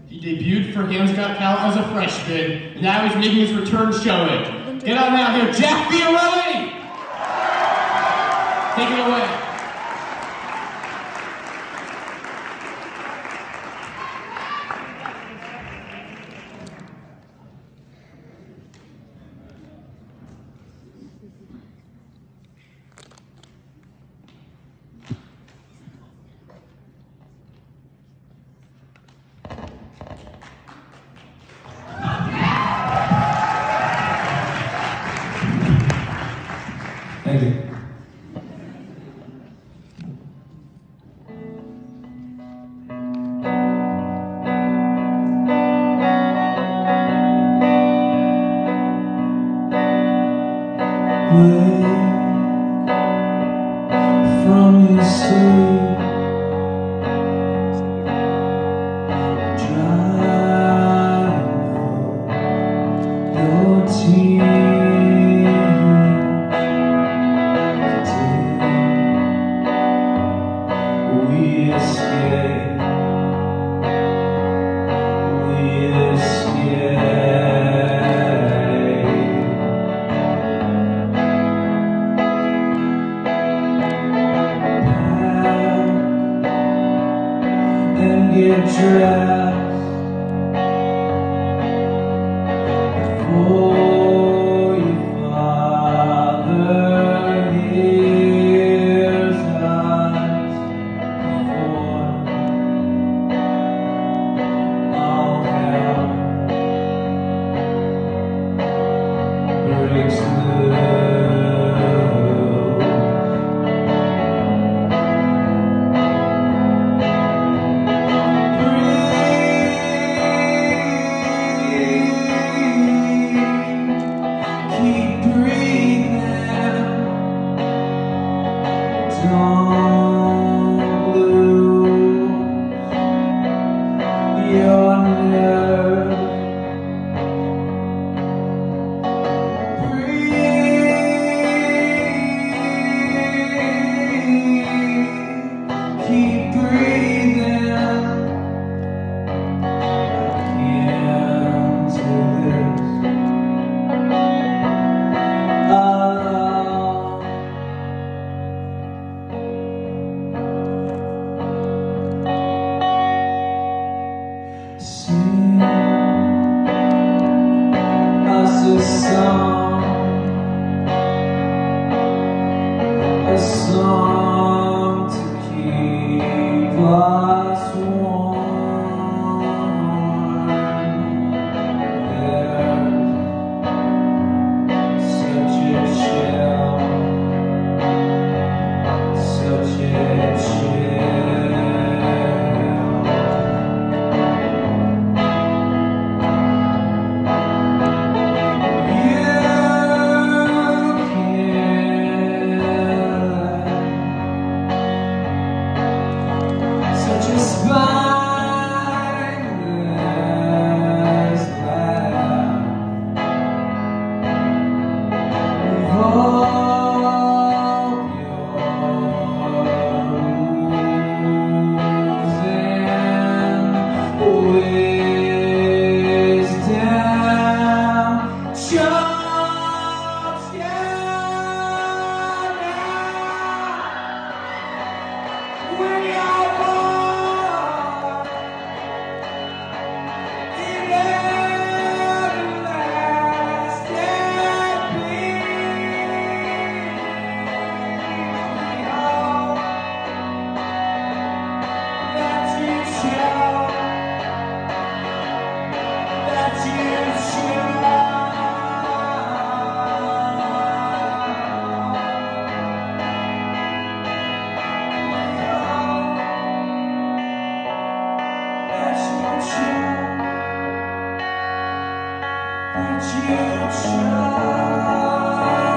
He debuted for Ham's Got Talent as a freshman, and now he's making his return showing. Get on out here, Jack Fiorelli! Take it away. Thank you. Wake from your sleep, dry your tears. We escape. And get dressed before your father hears us, before all hell breaks loose. Keep breathing, don't lose your nerve. Breathe, keep breathing into this. Sing us a song to keep us warm. There's such a chill, such a chill. That you try.